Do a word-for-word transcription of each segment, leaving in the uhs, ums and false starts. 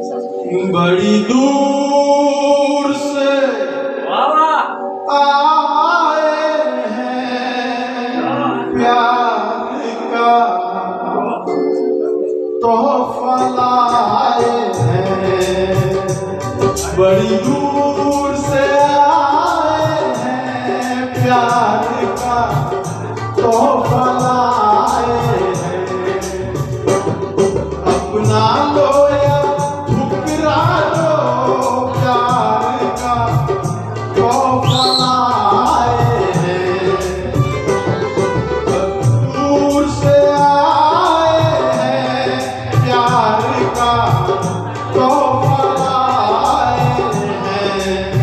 बड़ी दूर से आए हैं, प्यार का तोहफा लाए हैं। बड़ी दूर से आए हैं, प्यार का तोहफा लाए हैं। अपना लो या ठुकरा लो, प्यार का तोहफा लाए हैं। दूर से आए हैं, प्यार का तोहफा लाए हैं।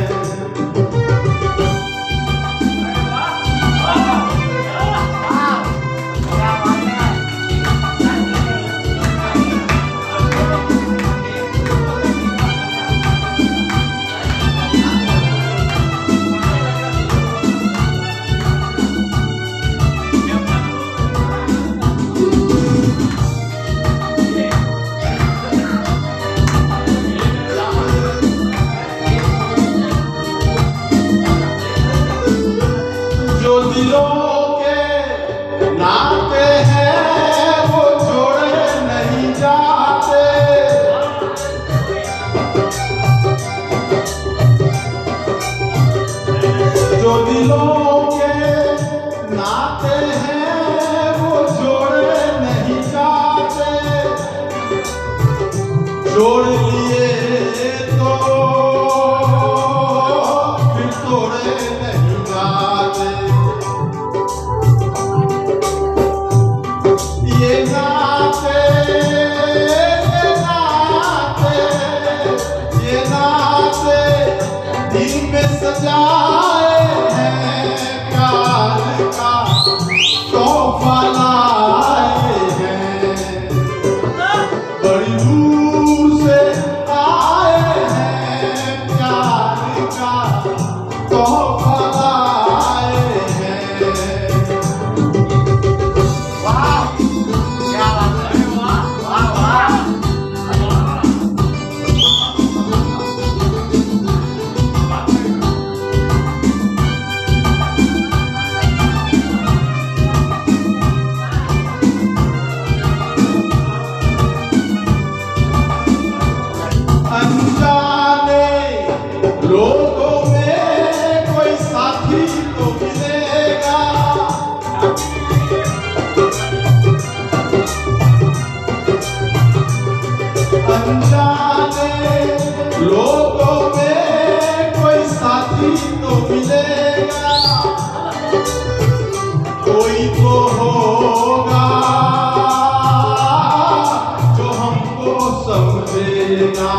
जो दिलों के नाते हैं वो जोड़े नहीं जाते। जो दिलों के नाते हैं वो जोड़े नहीं जाते। जोड़ लिए तो फिर तोड़े नहीं जाते। ये नाते ये नाते ये नाते दिल में सजाए हैं, प्यार का तोहफा लाए हैं। बड़ी दूर से आए हैं, प्यार का तोहफा लाए हैं। अनजाने लोगों में कोई साथी तो मिलेगा। अनजाने लोगों में कोई साथी तो मिलेगा। कोई तो होगा जो हमको समझेगा।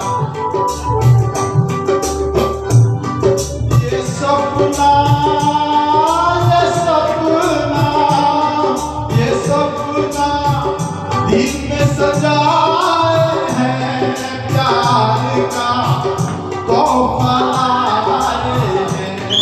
ये सपना ये सपना ये सपना दिल में सजाए हैं, प्यार का तोहफा लाए हैं।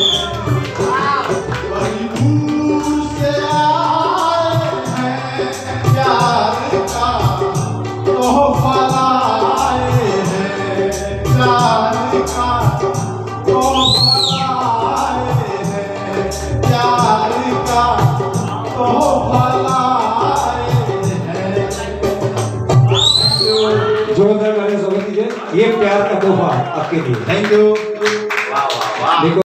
बड़ी दूर से आए हैं, प्यार का तोहफा लाए हैं। प्यार का तोहफा लाए हैं, प्यार का तोहफा लाए हैं। जोरदार गाने स्वागत कीजिए। ये प्यार का तोहफा आपके लिए। Thank you. वाह वाह वाह।